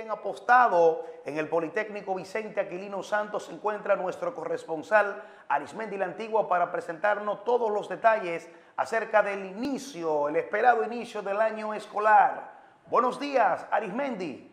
siguen apostado. En el Politécnico Vicente Aquilino Santos se encuentra nuestro corresponsal Arismendi La Antigua para presentarnos todos los detalles acerca del inicio, el esperado inicio del año escolar. Buenos días, Arismendi.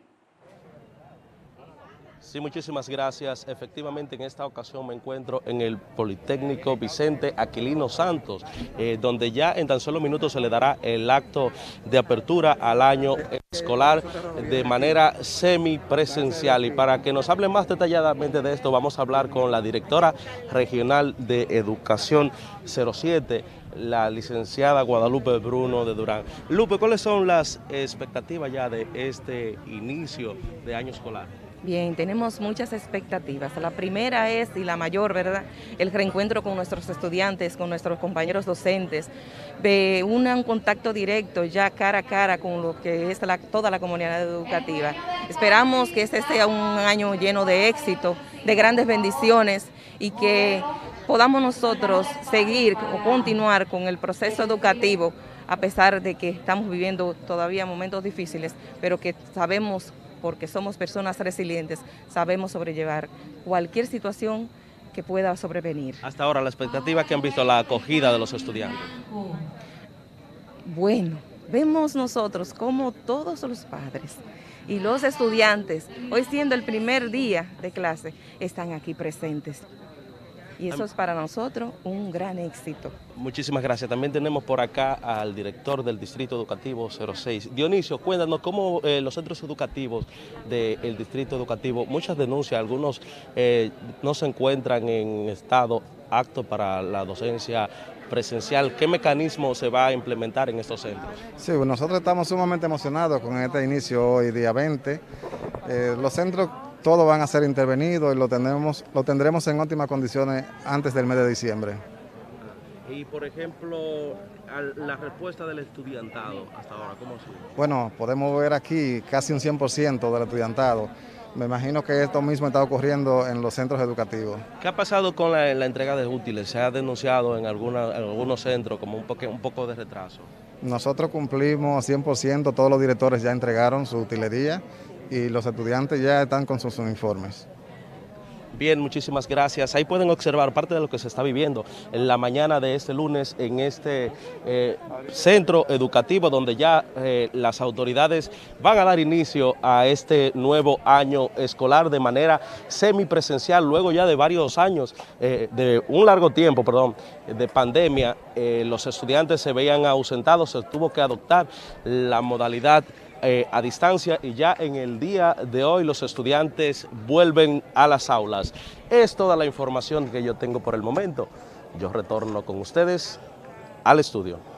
Sí, muchísimas gracias. Efectivamente, en esta ocasión me encuentro en el Politécnico Vicente Aquilino Santos, donde ya en tan solo minutos se le dará el acto de apertura al año escolar de manera semipresencial. Y para que nos hable más detalladamente de esto, vamos a hablar con la directora regional de Educación 07, la licenciada Guadalupe Bruno de Durán. Lupe, ¿cuáles son las expectativas ya de este inicio de año escolar? Bien, tenemos muchas expectativas. La primera es, y la mayor, ¿verdad?, el reencuentro con nuestros estudiantes, con nuestros compañeros docentes, de un contacto directo, ya cara a cara con lo que es toda la comunidad educativa. Esperamos que este sea un año lleno de éxito, de grandes bendiciones y que podamos nosotros seguir o continuar con el proceso educativo, a pesar de que estamos viviendo todavía momentos difíciles, pero que sabemos, porque somos personas resilientes, sabemos sobrellevar cualquier situación que pueda sobrevenir. Hasta ahora, la expectativa que han visto la acogida de los estudiantes. Bueno, vemos nosotros como todos los padres y los estudiantes, hoy siendo el primer día de clase, están aquí presentes. Y eso es para nosotros un gran éxito. Muchísimas gracias. También tenemos por acá al director del Distrito Educativo 06. Dionisio, cuéntanos cómo los centros educativos del Distrito Educativo, muchas denuncias, algunos no se encuentran en estado apto para la docencia presencial. ¿Qué mecanismo se va a implementar en estos centros? Sí, nosotros estamos sumamente emocionados con este inicio hoy, día 20. Los centros todos van a ser intervenidos y lo tendremos en óptimas condiciones antes del mes de diciembre. Y por ejemplo, la respuesta del estudiantado hasta ahora, ¿cómo ha sido? Bueno, podemos ver aquí casi un 100% del estudiantado. Me imagino que esto mismo está ocurriendo en los centros educativos. ¿Qué ha pasado con la entrega de útiles? ¿Se ha denunciado en algunos centros como un poco de retraso? Nosotros cumplimos 100%, todos los directores ya entregaron su utilería y los estudiantes ya están con sus uniformes. Bien, muchísimas gracias. Ahí pueden observar parte de lo que se está viviendo en la mañana de este lunes en este centro educativo donde ya las autoridades van a dar inicio a este nuevo año escolar de manera semipresencial, luego ya de varios años, de un largo tiempo, de pandemia. Los estudiantes se veían ausentados, se tuvo que adoptar la modalidad a distancia y ya en el día de hoy los estudiantes vuelven a las aulas. Es toda la información que yo tengo por el momento. Yo retorno con ustedes al estudio.